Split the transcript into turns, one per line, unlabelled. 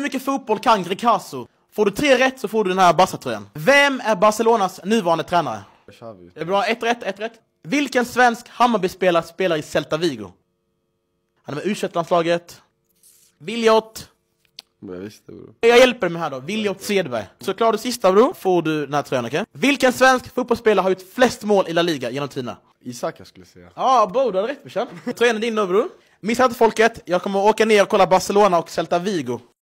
mycket fotboll kan Gricasso? Får du 3 rätt så får du den här Barca-tröjan. Vem är Barcelonas nuvarande tränare?
Xavi.
Det är bra, 1 rätt. Vilken svensk Hammarby-spelare spelar i Celta Vigo? Han är med U21-landslaget. Viljot.
Men jag visste, bro.
Jag hjälper dig med här då. Viljot Sedberg. Så klarar du sista, bro, får du den här tröjan, okej? Vilken svensk fotbollsspelare har gjort flest mål i La Liga genom tiderna?
Isak jag skulle säga.
Ja, bro, du hade rätt, brorsan. Tröjan är din då, bro. Missa inte folket. Jag kommer åka ner och kolla Barcelona och Celta Vigo.